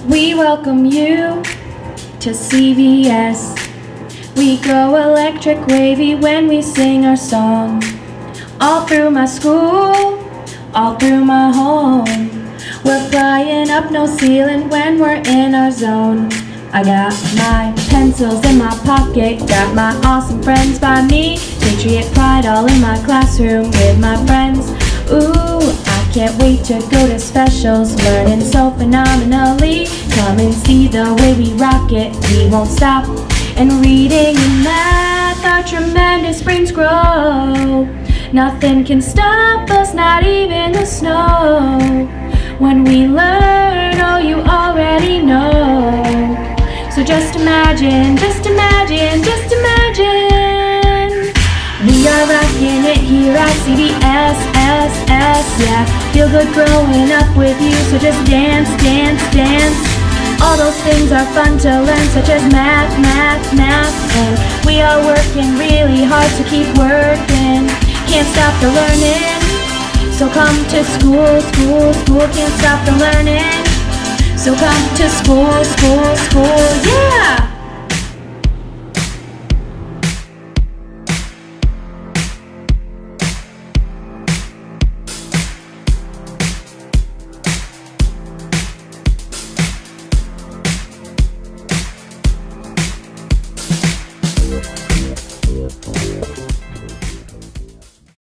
We welcome you to CVS. We go electric wavy when we sing our song. All through my school, all through my home. We're flying up no ceiling when we're in our zone. I got my pencils in my pocket, got my awesome friends by me. Patriot pride all in my classroom with my friends. Ooh, I can't wait to go to specials, learning so phenomenally. Come and see the way we rock it, we won't stop. And reading and math, our tremendous brains grow. Nothing can stop us, not even the snow. When we learn, oh, you already know. So just imagine, just imagine, just imagine. We are rocking it here at CVS, yeah. Feel good growing up with you, so just dance, dance, dance. All those things are fun to learn, such as math, math, math. And we are working really hard to keep working. Can't stop the learning. So come to school, school, school. Can't stop the learning. So come to school, school, school, yeah!